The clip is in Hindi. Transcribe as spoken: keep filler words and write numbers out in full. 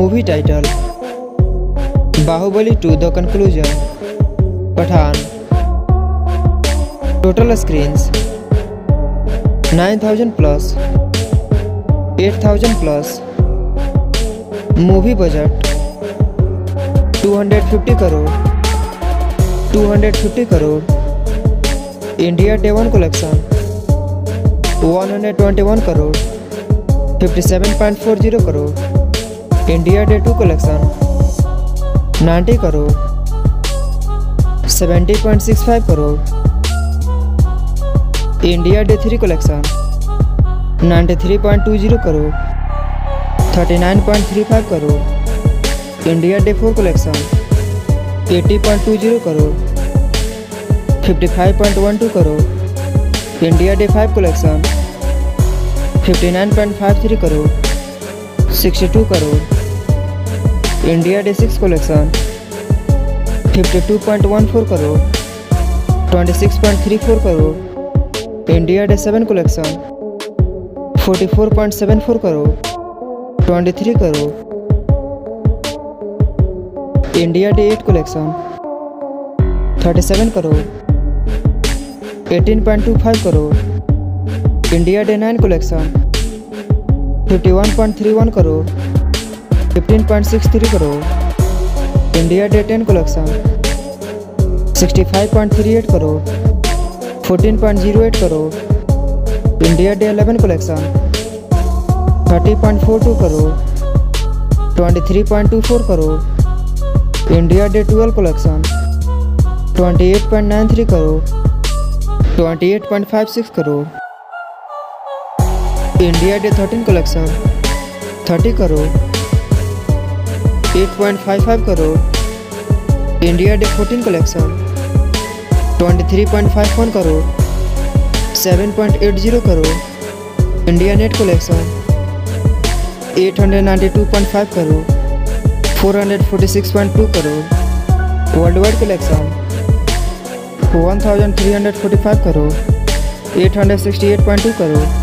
Movie title Baahubali two the conclusion, Pathaan. Total screens nine thousand plus, eight thousand plus. Movie budget two hundred fifty crore, two hundred fifty crore. India day one collection one hundred twenty one crore, fifty seven point four zero crore. India day two collection ninety crore, seventy point six five crore. India day three collection ninety three point two zero crore, thirty nine point three five crore. India day four collection eighty point two zero crore, fifty five point one two crore. India day five collection fifty nine point five three crore, sixty two crore. India day six collection fifty two point one four crore, twenty six point three four crore. India day seven collection forty four point seven four crore, twenty three crore. India day eight collection thirty seven crore, eighteen point two five crore. India day nine collection fifty one point three one crore, fifteen point six three crore. India day ten collection sixty five point three eight crore, fourteen point zero eight crore. India day eleven collection thirty point four two crore, twenty three point two four crore. India day twelve collection twenty eight point nine three crore, twenty eight point five six crore. India day thirteen collection thirty crore, eight point five five crore. India day fourteen collection twenty three point five one crore, seven point eight zero crore. India net collection eight hundred ninety two point five crore, four hundred forty six point two crore. Worldwide collection one thousand three hundred forty five crore, eight hundred sixty eight point two crore.